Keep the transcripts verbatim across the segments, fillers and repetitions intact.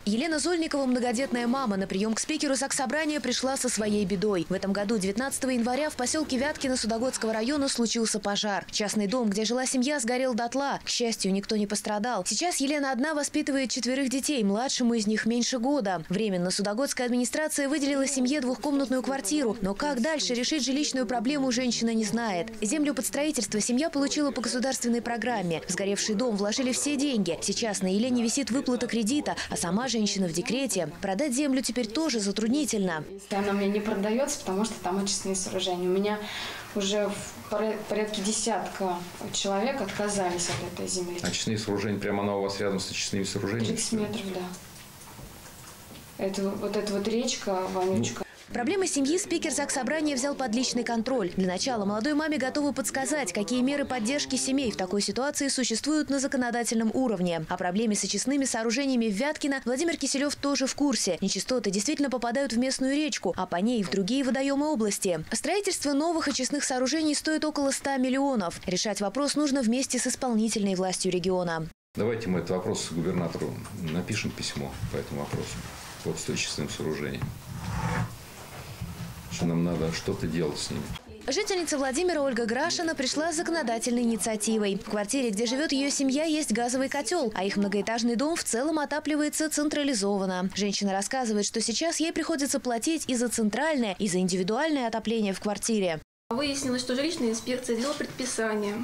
Елена Зольникова, многодетная мама, на прием к спикеру Заксобрания пришла со своей бедой. В этом году, девятнадцатого января, в поселке Вяткино Судогодского района случился пожар. Частный дом, где жила семья, сгорел дотла. К счастью, никто не пострадал. Сейчас Елена одна воспитывает четверых детей, младшему из них меньше года. Временно Судогодская администрация выделила семье двухкомнатную квартиру. Но как дальше решить жилищную проблему, женщина не знает. Землю под строительство семья получила по государственной программе. В сгоревший дом вложили все деньги. Сейчас на Елене висит выплата кредита, а сама женщина в декрете. Продать землю теперь тоже затруднительно. Если она мне не продается, потому что там очистные сооружения. У меня уже в порядке десятка человек отказались от этой земли. Очистные сооружения, прямо она у вас рядом с очистными сооружениями? тридцать метров, да. Это вот эта вот речка, вонючка. Ну. Проблемы семьи спикер Заксобрания взял под личный контроль. Для начала молодой маме готовы подсказать, какие меры поддержки семей в такой ситуации существуют на законодательном уровне. О проблеме с очистными сооружениями в Вяткино Владимир Киселев тоже в курсе. Нечистоты действительно попадают в местную речку, а по ней в другие водоемы области. Строительство новых очистных сооружений стоит около ста миллионов. Решать вопрос нужно вместе с исполнительной властью региона. Давайте мы этот вопрос губернатору напишем письмо по этому вопросу. Вот с очистным сооружением. Что нам надо что-то делать с ними. Жительница Владимира Ольга Грашина пришла с законодательной инициативой. В квартире, где живет ее семья, есть газовый котел, а их многоэтажный дом в целом отапливается централизованно. Женщина рассказывает, что сейчас ей приходится платить и за центральное, и за индивидуальное отопление в квартире. Выяснилось, что жилищная инспекция делала предписание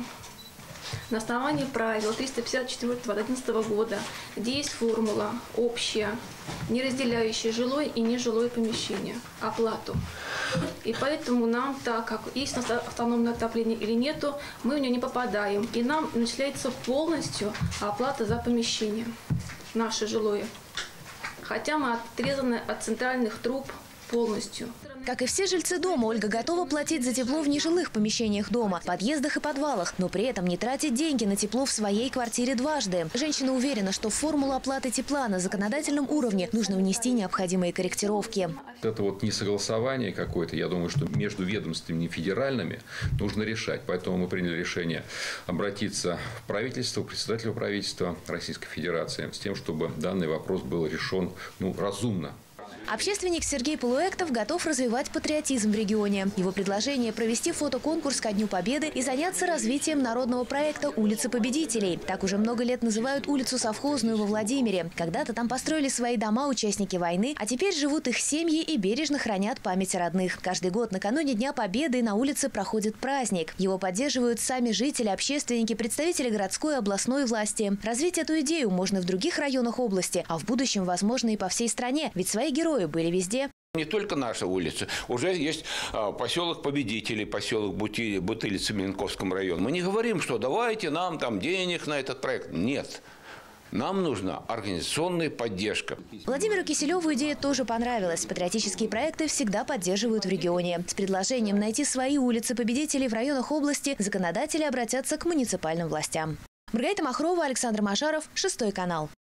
на основании правил триста пятьдесят четвёртого от одиннадцатого года, где есть формула общая, не разделяющая жилое и нежилое помещение, оплату. И поэтому нам, так как есть у нас автономное отопление или нету, мы в нее не попадаем. И нам начисляется полностью оплата за помещение, наше жилое. Хотя мы отрезаны от центральных труб полностью. Как и все жильцы дома, Ольга готова платить за тепло в нежилых помещениях дома, подъездах и подвалах, но при этом не тратить деньги на тепло в своей квартире дважды. Женщина уверена, что в формулу оплаты тепла на законодательном уровне нужно внести необходимые корректировки. Это вот несогласование какое-то, я думаю, что между ведомствами федеральными нужно решать. Поэтому мы приняли решение обратиться в правительство, к председателю правительства Российской Федерации с тем, чтобы данный вопрос был решен ну, разумно. Общественник Сергей Полуэктов готов развивать патриотизм в регионе. Его предложение – провести фотоконкурс ко Дню Победы и заняться развитием народного проекта «Улицы победителей». Так уже много лет называют улицу Совхозную во Владимире. Когда-то там построили свои дома участники войны, а теперь живут их семьи и бережно хранят память о родных. Каждый год накануне Дня Победы на улице проходит праздник. Его поддерживают сами жители, общественники, представители городской и областной власти. Развить эту идею можно в других районах области, а в будущем, возможно, и по всей стране. Ведь свои герои были везде. Не только наша улица. Уже есть поселок Победителей, поселок Бутылицы в Минковском районе. Мы не говорим, что давайте нам там денег на этот проект. Нет. Нам нужна организационная поддержка. Владимиру Киселеву идея тоже понравилась. Патриотические проекты всегда поддерживают в регионе. С предложением найти свои улицы победителей в районах области законодатели обратятся к муниципальным властям. Маргарита Махрова, Александр Машаров, Шестой канал.